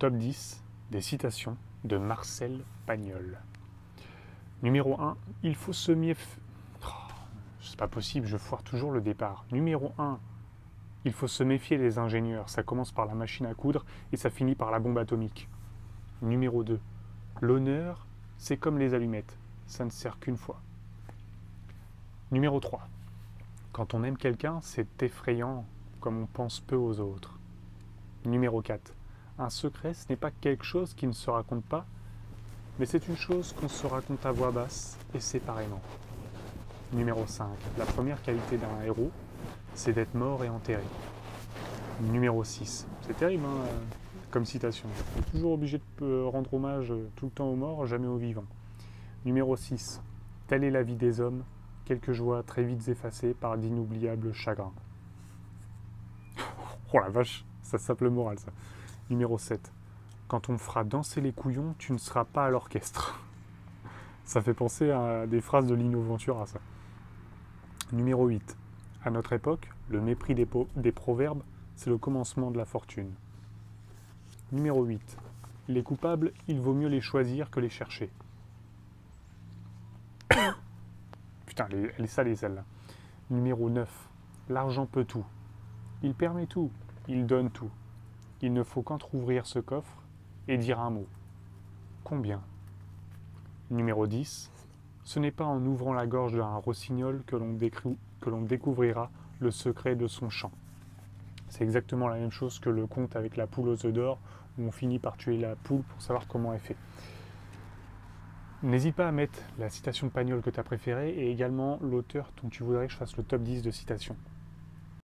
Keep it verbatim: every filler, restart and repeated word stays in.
top dix des citations de Marcel Pagnol. Numéro un, il faut se méfier... Oh, c'est pas possible, je foire toujours le départ. Numéro un, il faut se méfier des ingénieurs. Ça commence par la machine à coudre et ça finit par la bombe atomique. Numéro deux, l'honneur, c'est comme les allumettes. Ça ne sert qu'une fois. Numéro trois, quand on aime quelqu'un, c'est effrayant comme on pense peu aux autres. Numéro quatre, un secret, ce n'est pas quelque chose qui ne se raconte pas, mais c'est une chose qu'on se raconte à voix basse et séparément. Numéro cinq, la première qualité d'un héros, c'est d'être mort et enterré. Numéro six, c'est terrible hein, comme citation. On est toujours obligé de rendre hommage tout le temps aux morts, jamais aux vivants. Numéro six, telle est la vie des hommes, quelques joies très vite effacées par d'inoubliables chagrins. Oh la vache, ça sape le moral ça. Numéro sept, quand on fera danser les couillons, tu ne seras pas à l'orchestre. Ça fait penser à des phrases de Lino Ventura ça. Numéro huit, à notre époque, le mépris des, des proverbes, c'est le commencement de la fortune. Numéro huit, les coupables, il vaut mieux les choisir que les chercher. Putain, elle est salée celle-là. Numéro neuf, l'argent peut tout. Il permet tout, il donne tout. Il ne faut qu'entrouvrir ce coffre et dire un mot. Combien? Numéro dix, ce n'est pas en ouvrant la gorge d'un rossignol que l'on décou- que l'on découvrira le secret de son chant. C'est exactement la même chose que le conte avec la poule aux œufs d'or, où on finit par tuer la poule pour savoir comment elle fait. N'hésite pas à mettre la citation de Pagnol que tu as préférée et également l'auteur dont tu voudrais que je fasse le top dix de citations.